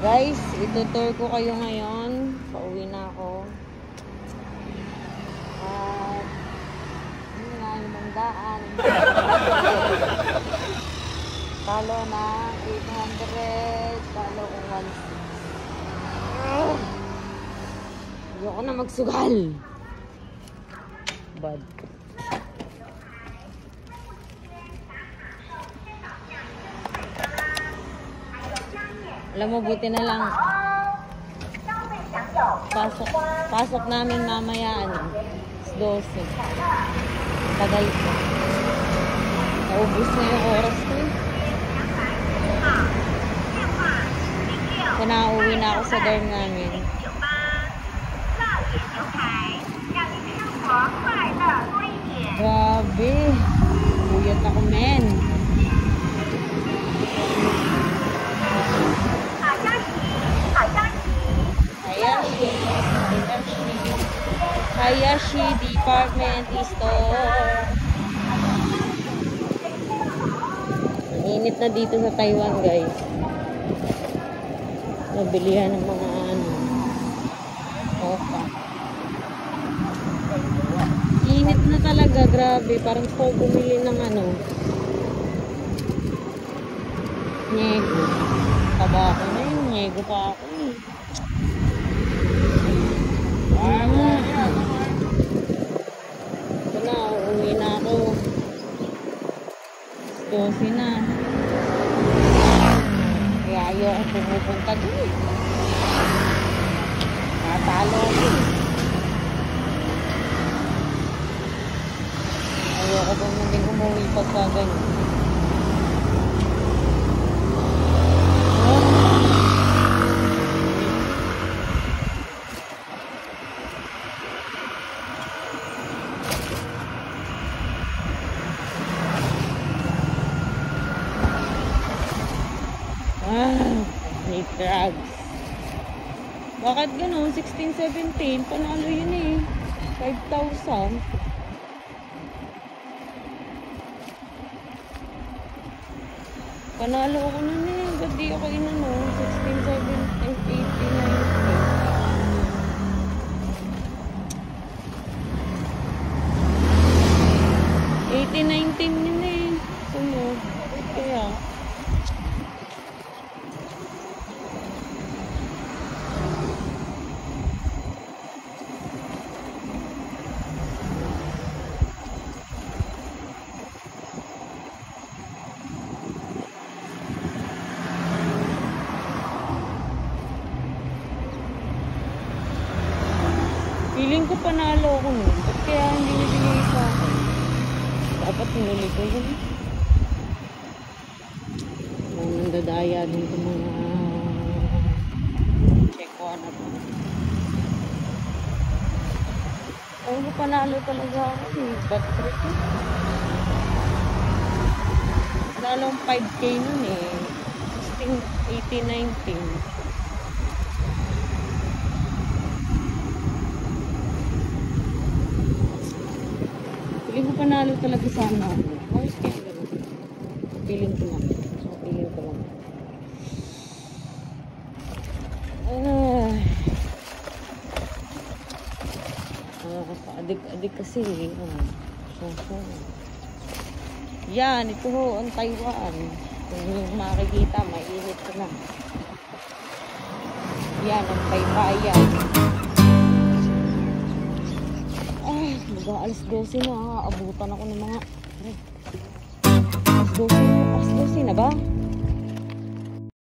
Guys, itutour ko kayo ngayon. Pauwi na ako. At yun nga, limandaan. Talo na 800. Talo ko 1,600. Ayoko na magsugal. Bad. Alam mo, buti na lang pasok namin mamaya 12. Tagal ko. Naubos na yung oras ko. So, nauwi na ako sa dorm namin. Grabe. Buyat ako, men. Hayashi Department Store. Ang init na dito sa Taiwan, guys. Nabilihan ng mga opa. Init na talaga, grabe. Parang ko bumili ng nyego. Taba ako na yun, nyego pa ako eh. Ito na, uuwi na ako. 12 na. Kaya ayaw ako pumupunta doon. Natalo ako. Ayaw ko bang naging umuwi pagka ganyan. May drugs. Bakit gano'n? 16, 17. Panalo yun eh. 5,000. Panalo ako nun eh. Ba't di ako 16, 17, 18, 19. 18, 19 yun eh. Sunod. Kaya feeling ko panalo ako nun. Ba't kaya hindi nabigay sa akin? Dapat hinuli ko yun. Nandadaya din ito mga check ko na po. Ay, panalo talaga ako eh. Ba't trip eh? Panalong 5K nun eh. 16, 18, 19. Feeling ko panalo talaga sana ako. Ayos kayo gano'n. Feeling ko lang. Feeling ko lang. Adik kasi. Yan, ito ho ang Taiwan. Kung yung makikita, mainit ko na. Yan, ang Taybayan. Alas 12 na, abutan ako ng mga alas 12 na ba?